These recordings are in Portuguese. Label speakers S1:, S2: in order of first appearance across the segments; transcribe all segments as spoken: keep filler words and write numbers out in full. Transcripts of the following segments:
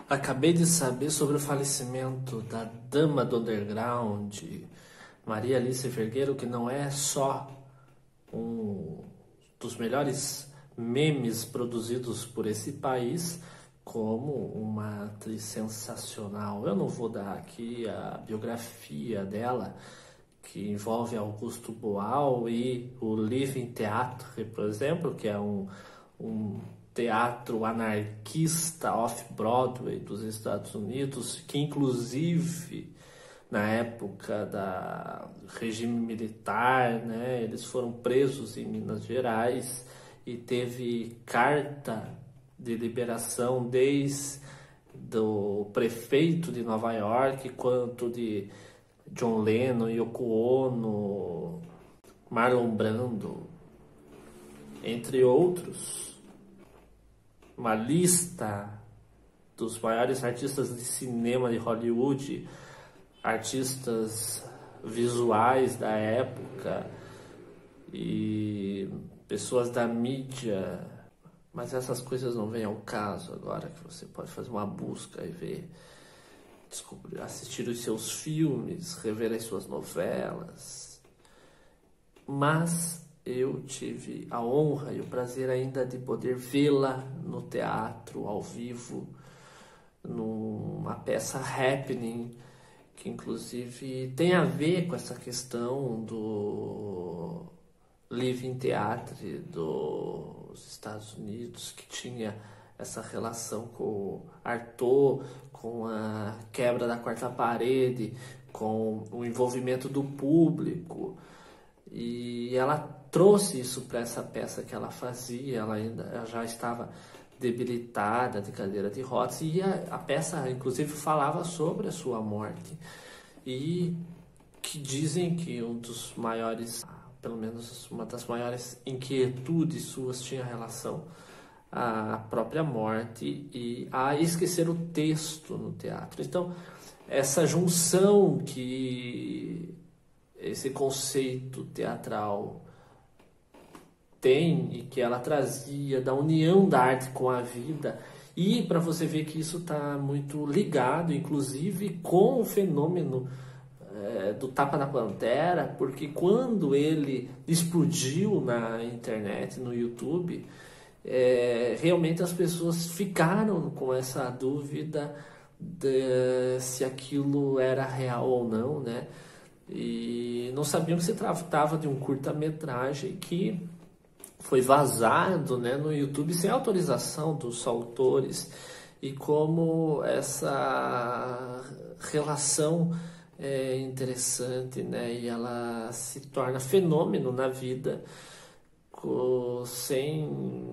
S1: Acabei de saber sobre o falecimento da dama do underground, Maria Alice Vergueiro, que não é só um dos melhores memes produzidos por esse país, como uma atriz sensacional. Eu não vou dar aqui a biografia dela, que envolve Augusto Boal e o Living Theatre, por exemplo, que é um, um teatro anarquista off-Broadway dos Estados Unidos, que inclusive na época da regime militar, né, eles foram presos em Minas Gerais e teve carta de liberação desde do prefeito de Nova York quanto de John Lennon, Yoko Ono, Marlon Brando, entre outros. Uma lista dos maiores artistas de cinema de Hollywood, artistas visuais da época e pessoas da mídia. Mas essas coisas não vêm ao caso agora, que você pode fazer uma busca e ver, descobrir, assistir os seus filmes, rever as suas novelas. Mas eu tive a honra e o prazer ainda de poder vê-la no teatro, ao vivo, numa peça Happening, que inclusive tem a ver com essa questão do Living Theatre dos Estados Unidos, que tinha essa relação com o Artaud, com a quebra da quarta parede, com o envolvimento do público. E ela trouxe isso para essa peça que ela fazia. Ela ainda ela já estava debilitada, de cadeira de rodas, e a, a peça inclusive falava sobre a sua morte, e que dizem que um dos maiores, pelo menos uma das maiores inquietudes suas tinha relação à própria morte e a esquecer o texto no teatro. Então, essa junção que esse conceito teatral tem e que ela trazia da união da arte com a vida, e para você ver que isso está muito ligado, inclusive, com o fenômeno é, do Tapa da Pantera, porque quando ele explodiu na internet, no YouTube, é, realmente as pessoas ficaram com essa dúvida de se aquilo era real ou não, né? E não sabiam que se tratava de um curta-metragem que foi vazado, né, no YouTube sem autorização dos autores, e como essa relação é interessante, né, e ela se torna fenômeno na vida com, sem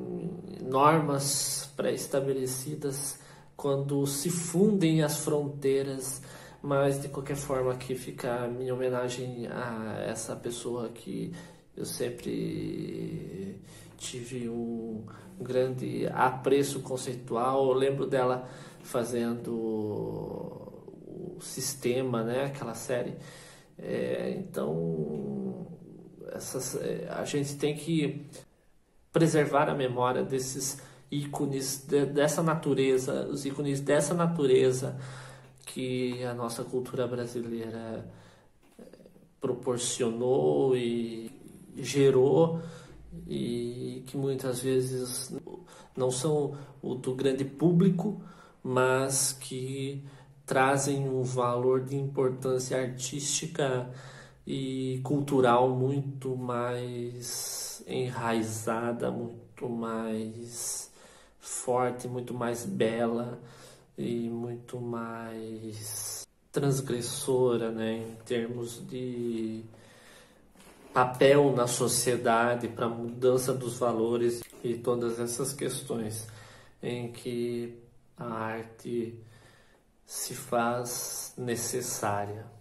S1: normas pré-estabelecidas, quando se fundem as fronteiras. Mas de qualquer forma, aqui fica a minha homenagem a essa pessoa que eu sempre tive um grande apreço conceitual. Eu lembro dela fazendo o Sistema, né? Aquela série. É, então, essas, a gente tem que preservar a memória desses ícones, de, dessa natureza, os ícones dessa natureza que a nossa cultura brasileira proporcionou e gerou, e que muitas vezes não são o do grande público, mas que trazem um valor de importância artística e cultural muito mais enraizada, muito mais forte, muito mais bela e muito mais transgressora, né, em termos de papel na sociedade para a mudança dos valores e todas essas questões em que a arte se faz necessária.